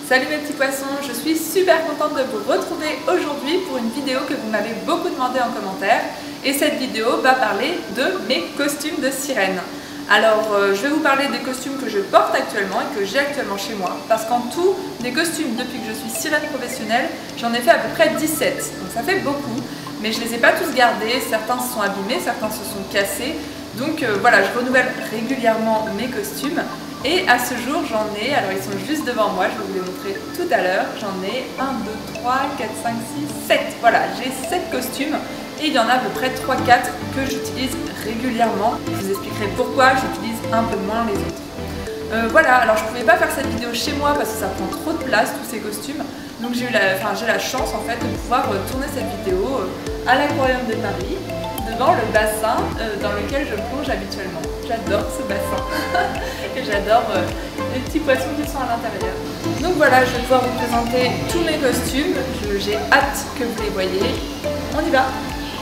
Salut mes petits poissons, je suis super contente de vous retrouver aujourd'hui pour une vidéo que vous m'avez beaucoup demandé en commentaire. Et cette vidéo va parler de mes costumes de sirène. Alors je vais vous parler des costumes que je porte actuellement et que j'ai actuellement chez moi. Parce qu'en tout, des costumes depuis que je suis sirène professionnelle, j'en ai fait à peu près 17. Donc ça fait beaucoup, mais je les ai pas tous gardés. Certains se sont abîmés, certains se sont cassés. Donc voilà, je renouvelle régulièrement mes costumes. Et à ce jour, j'en ai, alors ils sont juste devant moi, je vais vous les montrer tout à l'heure. J'en ai 1, 2, 3, 4, 5, 6, 7. Voilà, j'ai 7 costumes et il y en a à peu près 3-4 que j'utilise régulièrement. Je vous expliquerai pourquoi j'utilise un peu moins les autres. Voilà, alors je ne pouvais pas faire cette vidéo chez moi parce que ça prend trop de place, tous ces costumes. Donc j'ai la chance en fait de pouvoir tourner cette vidéo à l'Aquarium de Paris, devant le bassin dans lequel je plonge habituellement. J'adore ce bassin et j'adore les petits poissons qui sont à l'intérieur. Donc voilà, je vais pouvoir vous présenter tous mes costumes. J'ai hâte que vous les voyez. On y va!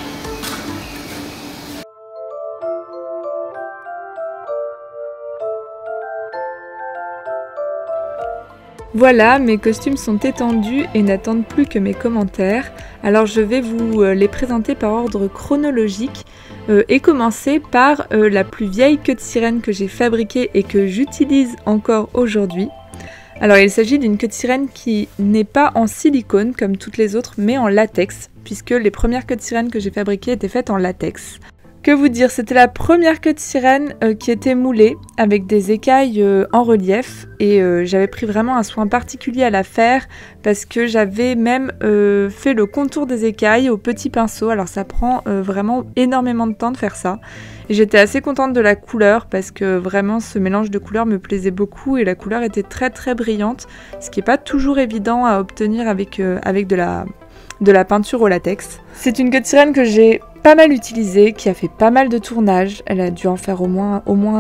Voilà, mes costumes sont étendus et n'attendent plus que mes commentaires. Alors je vais vous les présenter par ordre chronologique et commencer par la plus vieille queue de sirène que j'ai fabriquée et que j'utilise encore aujourd'hui. Alors il s'agit d'une queue de sirène qui n'est pas en silicone comme toutes les autres mais en latex, puisque les premières queues de sirène que j'ai fabriquées étaient faites en latex. Que vous dire, c'était la première queue de sirène qui était moulée avec des écailles en relief et j'avais pris vraiment un soin particulier à la faire parce que j'avais même fait le contour des écailles au petit pinceau. Alors ça prend vraiment énormément de temps de faire ça et j'étais assez contente de la couleur parce que vraiment ce mélange de couleurs me plaisait beaucoup et la couleur était très très brillante, ce qui n'est pas toujours évident à obtenir avec de la peinture au latex. C'est une queue de sirène que j'ai pas mal utilisée, qui a fait pas mal de tournages. Elle a dû en faire au moins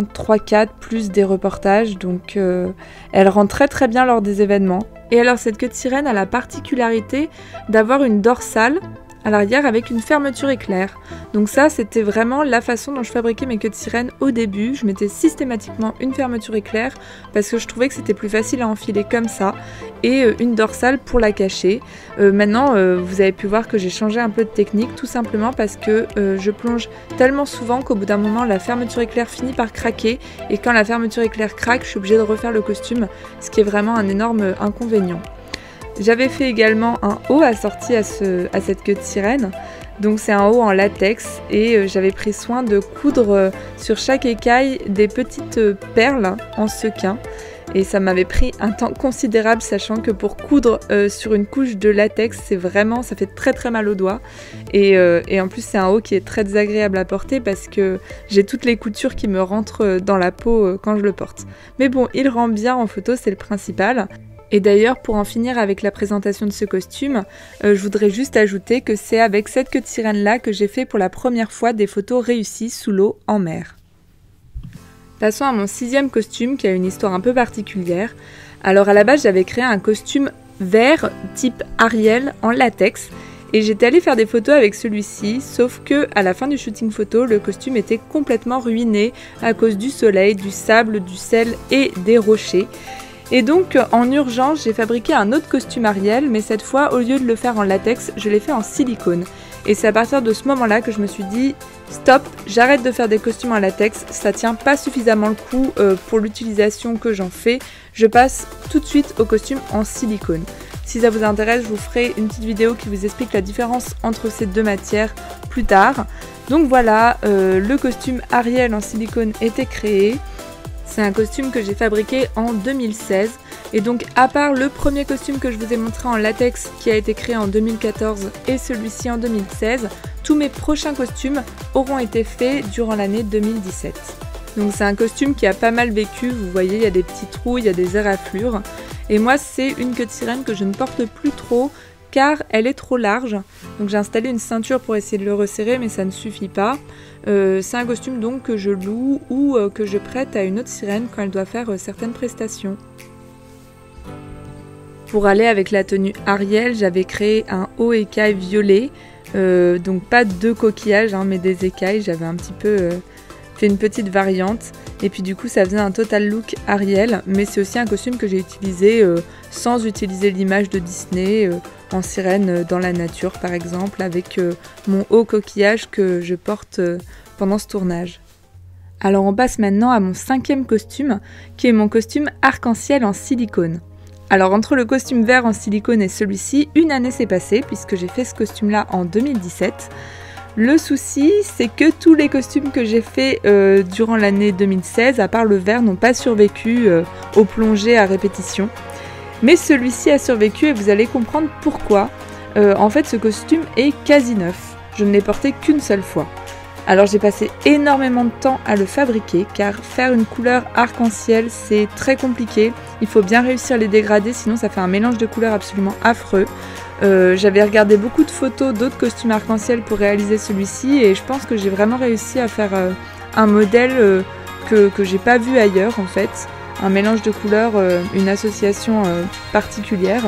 3-4 plus des reportages, donc elle rend très très bien lors des événements. Et alors cette queue de sirène a la particularité d'avoir une dorsale à l'arrière avec une fermeture éclair. Donc ça c'était vraiment la façon dont je fabriquais mes queues de sirène au début. Je mettais systématiquement une fermeture éclair parce que je trouvais que c'était plus facile à enfiler comme ça et une dorsale pour la cacher. Maintenant vous avez pu voir que j'ai changé un peu de technique tout simplement parce que je plonge tellement souvent qu'au bout d'un moment la fermeture éclair finit par craquer et quand la fermeture éclair craque je suis obligée de refaire le costume, ce qui est vraiment un énorme inconvénient. J'avais fait également un haut assorti à cette queue de sirène, donc c'est un haut en latex et j'avais pris soin de coudre sur chaque écaille des petites perles en sequin et ça m'avait pris un temps considérable sachant que pour coudre sur une couche de latex ça fait très très mal aux doigts et en plus c'est un haut qui est très désagréable à porter parce que j'ai toutes les coutures qui me rentrent dans la peau quand je le porte. Mais bon, il rend bien en photo, c'est le principal. Et d'ailleurs, pour en finir avec la présentation de ce costume, je voudrais juste ajouter que c'est avec cette queue de sirène là que j'ai fait pour la première fois des photos réussies sous l'eau en mer. Passons à mon 6e costume qui a une histoire un peu particulière. Alors à la base, j'avais créé un costume vert type Ariel en latex et j'étais allée faire des photos avec celui-ci, sauf que à la fin du shooting photo, le costume était complètement ruiné à cause du soleil, du sable, du sel et des rochers. Et donc en urgence j'ai fabriqué un autre costume Ariel mais cette fois au lieu de le faire en latex je l'ai fait en silicone et c'est à partir de ce moment là que je me suis dit stop, j'arrête de faire des costumes en latex, ça tient pas suffisamment le coup pour l'utilisation que j'en fais, je passe tout de suite au costume en silicone. Si ça vous intéresse je vous ferai une petite vidéo qui vous explique la différence entre ces deux matières plus tard. Donc voilà, le costume Ariel en silicone était créé. C'est un costume que j'ai fabriqué en 2016 et donc à part le premier costume que je vous ai montré en latex qui a été créé en 2014 et celui-ci en 2016, tous mes prochains costumes auront été faits durant l'année 2017. Donc c'est un costume qui a pas mal vécu, vous voyez il y a des petits trous, il y a des éraflures et moi c'est une queue de sirène que je ne porte plus trop car elle est trop large. Donc j'ai installé une ceinture pour essayer de le resserrer mais ça ne suffit pas. C'est un costume donc que je loue ou que je prête à une autre sirène quand elle doit faire certaines prestations. Pour aller avec la tenue Ariel, j'avais créé un haut écaille violet, donc pas 2 coquillages mais des écailles, j'avais un petit peu fait une petite variante Et puis du coup ça faisait un total look Ariel, mais c'est aussi un costume que j'ai utilisé sans utiliser l'image de Disney, en sirène dans la nature par exemple, avec mon haut coquillage que je porte pendant ce tournage. Alors on passe maintenant à mon 5e costume, qui est mon costume arc-en-ciel en silicone. Alors entre le costume vert en silicone et celui-ci, une année s'est passée puisque j'ai fait ce costume-là en 2017. Le souci, c'est que tous les costumes que j'ai faits durant l'année 2016, à part le vert, n'ont pas survécu aux plongées à répétition. Mais celui-ci a survécu et vous allez comprendre pourquoi. En fait, ce costume est quasi neuf. Je ne l'ai porté qu'une seule fois. Alors j'ai passé énormément de temps à le fabriquer car faire une couleur arc-en-ciel c'est très compliqué. Il faut bien réussir les dégradés sinon ça fait un mélange de couleurs absolument affreux. J'avais regardé beaucoup de photos d'autres costumes arc-en-ciel pour réaliser celui-ci et je pense que j'ai vraiment réussi à faire un modèle que j'ai pas vu ailleurs en fait. Un mélange de couleurs, une association particulière.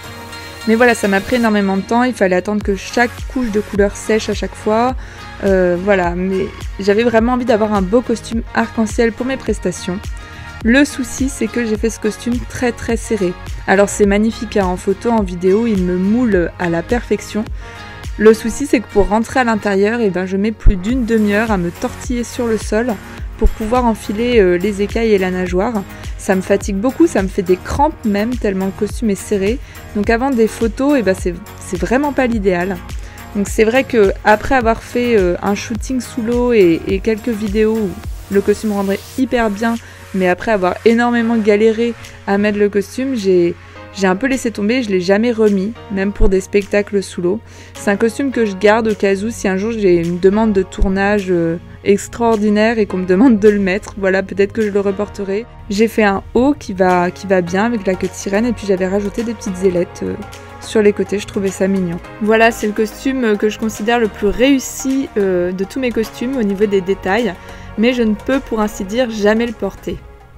Mais voilà, ça m'a pris énormément de temps, il fallait attendre que chaque couche de couleur sèche à chaque fois. Voilà, mais j'avais vraiment envie d'avoir un beau costume arc-en-ciel pour mes prestations. Le souci, c'est que j'ai fait ce costume très très serré. Alors c'est magnifique hein, en photo, en vidéo, il me moule à la perfection. Le souci, c'est que pour rentrer à l'intérieur, je mets plus d'une demi-heure à me tortiller sur le sol pour pouvoir enfiler les écailles et la nageoire. Ça me fatigue beaucoup, ça me fait des crampes même, tellement le costume est serré. Donc avant des photos, c'est vraiment pas l'idéal. Donc c'est vrai que après avoir fait un shooting sous l'eau et quelques vidéos où le costume rendrait hyper bien, mais après avoir énormément galéré à mettre le costume, j'ai un peu laissé tomber, je l'ai jamais remis, même pour des spectacles sous l'eau. C'est un costume que je garde au cas où si un jour j'ai une demande de tournage extraordinaire et qu'on me demande de le mettre, voilà, peut-être que je le reporterai. J'ai fait un haut qui va bien avec la queue de sirène et puis j'avais rajouté des petites ailettes sur les côtés, je trouvais ça mignon. Voilà, c'est le costume que je considère le plus réussi de tous mes costumes au niveau des détails, mais je ne peux pour ainsi dire jamais le porter.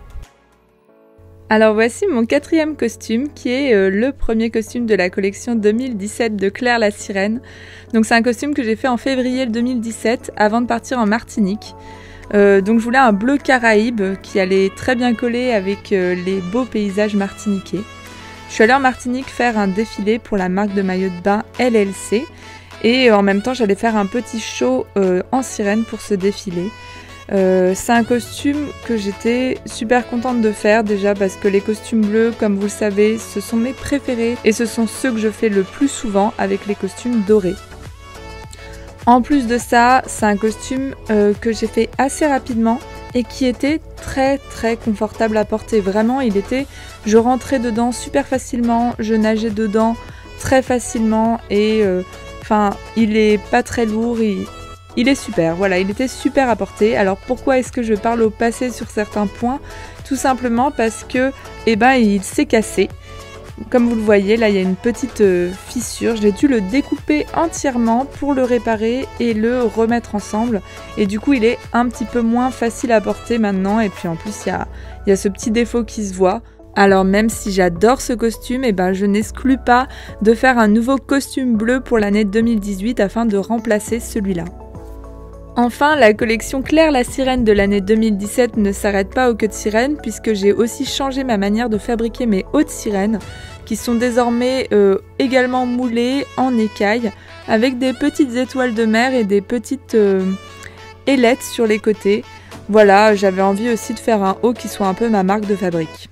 Alors voici mon 4e costume qui est le premier costume de la collection 2017 de Claire la Sirène. Donc c'est un costume que j'ai fait en février 2017 avant de partir en Martinique. Donc je voulais un bleu Caraïbe qui allait très bien coller avec les beaux paysages martiniquais. Je suis allée en Martinique faire un défilé pour la marque de maillot de bain LLC et en même temps j'allais faire un petit show en sirène pour ce défilé. C'est un costume que j'étais super contente de faire déjà parce que les costumes bleus, comme vous le savez, ce sont mes préférés et ce sont ceux que je fais le plus souvent avec les costumes dorés. En plus de ça, c'est un costume que j'ai fait assez rapidement et qui était très très confortable à porter. Vraiment, je rentrais dedans super facilement, je nageais dedans très facilement et il est pas très lourd. Il est super, voilà, il était super à porter. Alors pourquoi est-ce que je parle au passé sur certains points? Tout simplement parce que, il s'est cassé. Comme vous le voyez, là il y a une petite fissure. J'ai dû le découper entièrement pour le réparer et le remettre ensemble. Et du coup, il est un petit peu moins facile à porter maintenant. Et puis en plus, il y a ce petit défaut qui se voit. Alors même si j'adore ce costume, je n'exclus pas de faire un nouveau costume bleu pour l'année 2018 afin de remplacer celui-là. Enfin, la collection Claire la Sirène de l'année 2017 ne s'arrête pas aux queues de sirène puisque j'ai aussi changé ma manière de fabriquer mes hauts de sirène qui sont désormais également moulés en écailles avec des petites étoiles de mer et des petites ailettes sur les côtés. Voilà, j'avais envie aussi de faire un haut qui soit un peu ma marque de fabrique.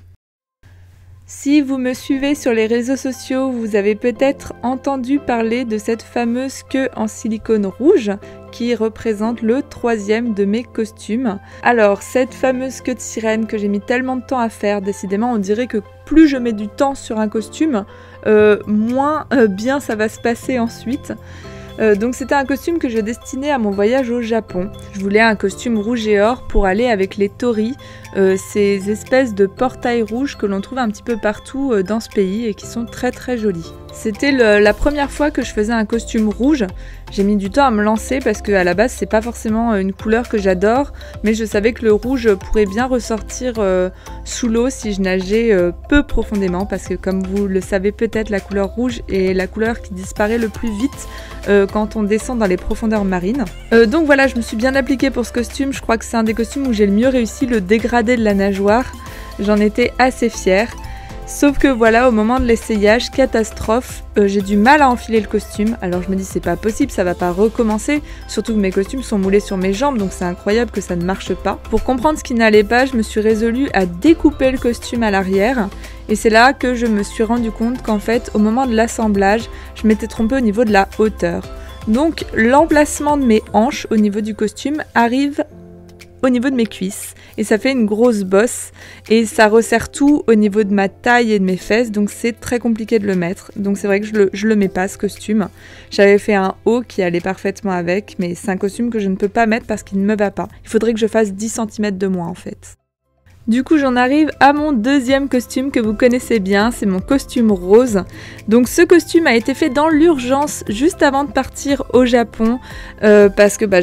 Si vous me suivez sur les réseaux sociaux, vous avez peut-être entendu parler de cette fameuse queue en silicone rouge qui représente le 3e de mes costumes. Alors, cette fameuse queue de sirène que j'ai mis tellement de temps à faire, décidément, on dirait que plus je mets du temps sur un costume, moins bien ça va se passer ensuite. Donc c'était un costume que je destinais à mon voyage au Japon. Je voulais un costume rouge et or pour aller avec les torii, ces espèces de portails rouges que l'on trouve un petit peu partout dans ce pays et qui sont très très jolis. C'était la première fois que je faisais un costume rouge. J'ai mis du temps à me lancer parce qu'à la base c'est pas forcément une couleur que j'adore, mais je savais que le rouge pourrait bien ressortir sous l'eau si je nageais peu profondément, parce que comme vous le savez peut-être, la couleur rouge est la couleur qui disparaît le plus vite quand on descend dans les profondeurs marines. Donc voilà, je me suis bien appliquée pour ce costume. Je crois que c'est un des costumes où j'ai le mieux réussi le dégradé de la nageoire. J'en étais assez fière. Sauf que voilà, au moment de l'essayage, catastrophe, j'ai du mal à enfiler le costume. Alors je me dis c'est pas possible, ça va pas recommencer, surtout que mes costumes sont moulés sur mes jambes, donc c'est incroyable que ça ne marche pas. Pour comprendre ce qui n'allait pas, je me suis résolue à découper le costume à l'arrière, et c'est là que je me suis rendu compte qu'en fait, au moment de l'assemblage, je m'étais trompée au niveau de la hauteur. Donc l'emplacement de mes hanches au niveau du costume arrive au niveau de mes cuisses et ça fait une grosse bosse et ça resserre tout au niveau de ma taille et de mes fesses, donc c'est très compliqué de le mettre. Donc c'est vrai que je le mets pas, ce costume. J'avais fait un haut qui allait parfaitement avec, mais c'est un costume que je ne peux pas mettre parce qu'il ne me va pas. Il faudrait que je fasse 10 cm de moins en fait. Du coup, j'en arrive à mon deuxième costume que vous connaissez bien, c'est mon costume rose. Donc ce costume a été fait dans l'urgence juste avant de partir au Japon parce que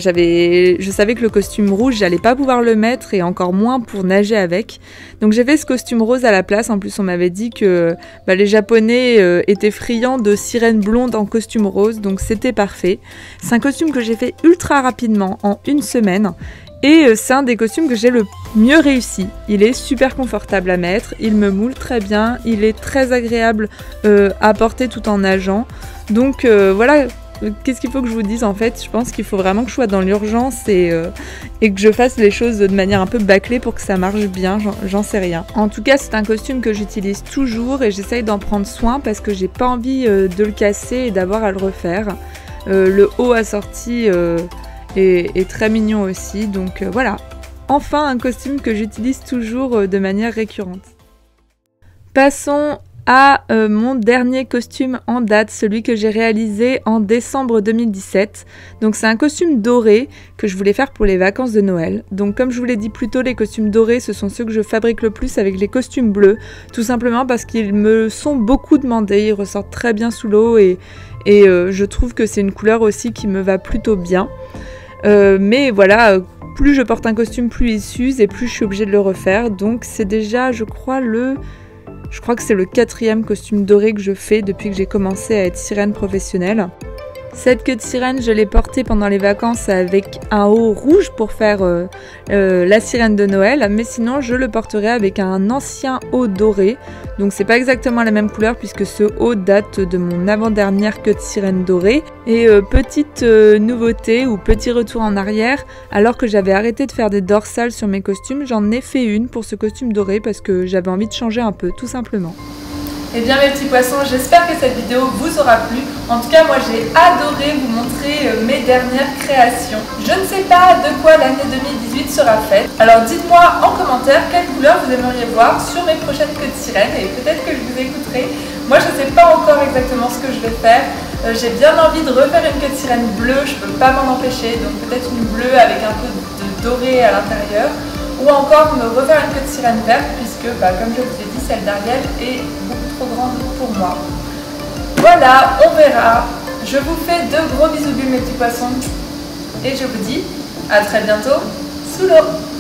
je savais que le costume rouge, j'allais pas pouvoir le mettre et encore moins pour nager avec. Donc j'ai fait ce costume rose à la place. En plus, on m'avait dit que les Japonais étaient friands de sirènes blondes en costume rose, donc c'était parfait. C'est un costume que j'ai fait ultra rapidement, en 1 semaine. Et c'est un des costumes que j'ai le mieux réussi. Il est super confortable à mettre, il me moule très bien, il est très agréable à porter tout en nageant. Donc voilà, qu'est-ce qu'il faut que je vous dise en fait? Je pense qu'il faut vraiment que je sois dans l'urgence et que je fasse les choses de manière un peu bâclée pour que ça marche bien, j'en sais rien. En tout cas, c'est un costume que j'utilise toujours et j'essaye d'en prendre soin parce que j'ai pas envie de le casser et d'avoir à le refaire. Le haut assorti est très mignon aussi, donc voilà. Enfin, un costume que j'utilise toujours de manière récurrente. Passons à mon dernier costume en date, celui que j'ai réalisé en décembre 2017. Donc c'est un costume doré que je voulais faire pour les vacances de Noël. Donc comme je vous l'ai dit plus tôt, les costumes dorés, ce sont ceux que je fabrique le plus avec les costumes bleus, tout simplement parce qu'ils me sont beaucoup demandés, ils ressortent très bien sous l'eau et je trouve que c'est une couleur aussi qui me va plutôt bien. Mais voilà, plus je porte un costume, plus il s'use et plus je suis obligée de le refaire. Donc c'est déjà, je crois que c'est le 4e costume doré que je fais depuis que j'ai commencé à être sirène professionnelle. Cette queue de sirène, je l'ai portée pendant les vacances avec un haut rouge pour faire la sirène de Noël, mais sinon je le porterai avec un ancien haut doré. Donc c'est pas exactement la même couleur puisque ce haut date de mon avant-dernière queue de sirène dorée. Et petite nouveauté ou petit retour en arrière, alors que j'avais arrêté de faire des dorsales sur mes costumes, j'en ai fait une pour ce costume doré parce que j'avais envie de changer un peu, tout simplement. Eh bien mes petits poissons, j'espère que cette vidéo vous aura plu. En tout cas, moi j'ai adoré vous montrer mes dernières créations. Je ne sais pas de quoi l'année 2018 sera faite. Alors dites-moi en commentaire quelle couleur vous aimeriez voir sur mes prochaines queues de sirène et peut-être que je vous écouterai. Moi je ne sais pas encore exactement ce que je vais faire. J'ai bien envie de refaire une queue de sirène bleue, je ne peux pas m'en empêcher. Donc peut-être une bleue avec un peu de doré à l'intérieur. Ou encore me refaire une queue de sirène verte puisque, comme je vous l'ai dit, celle d'Ariel est beaucoup trop grande pour moi. Voilà, on verra. Je vous fais de gros bisous mes petits poissons et je vous dis à très bientôt sous l'eau.